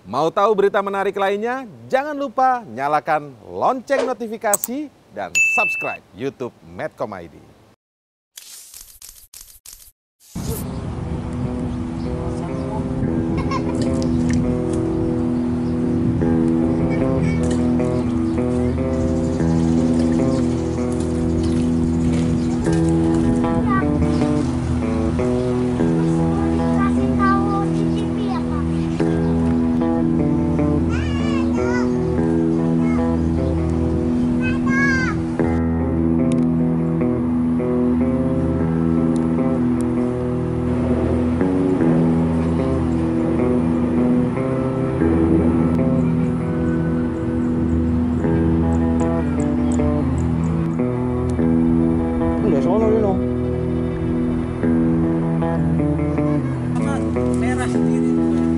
Mau tahu berita menarik lainnya? Jangan lupa nyalakan lonceng notifikasi dan subscribe YouTube Medcom ID. Sono yun oh. Merah sendiri.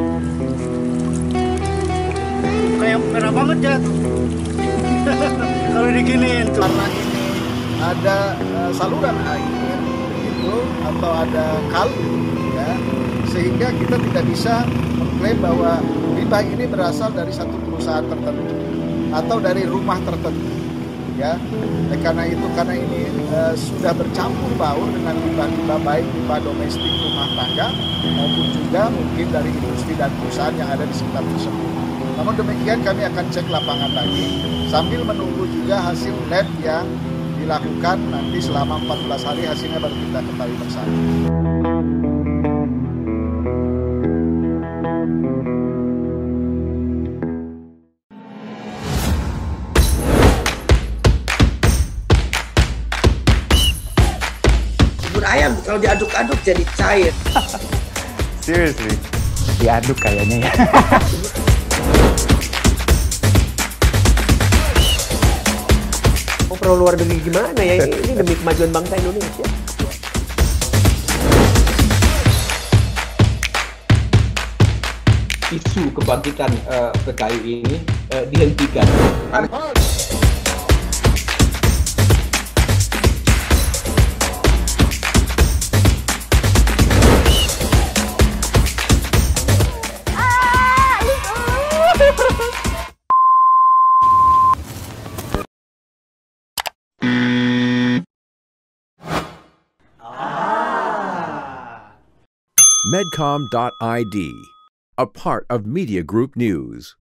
Kayak merah banget ya. Kalau diginiin tuh. Karena ini ada saluran air gitu atau ada kali ya, sehingga kita tidak bisa mengklaim bahwa limbah ini berasal dari satu perusahaan tertentu atau dari rumah tertentu. Ya, karena ini sudah bercampur baur dengan limbah-limbah baik limbah domestik rumah tangga maupun juga mungkin dari industri dan perusahaan yang ada di sekitar tersebut. Namun demikian kami akan cek lapangan lagi sambil menunggu juga hasil lab yang dilakukan nanti selama 14 hari hasilnya baru kita ketahui bersama. Ayam kalau diaduk-aduk jadi cair. Seriously? Diaduk kayaknya ya. Perlu luar negeri gimana ya? Ini demi kemajuan bangsa Indonesia. Isu kebangkitan PKI ini dihentikan. Medcom.id, a part of Media Group News.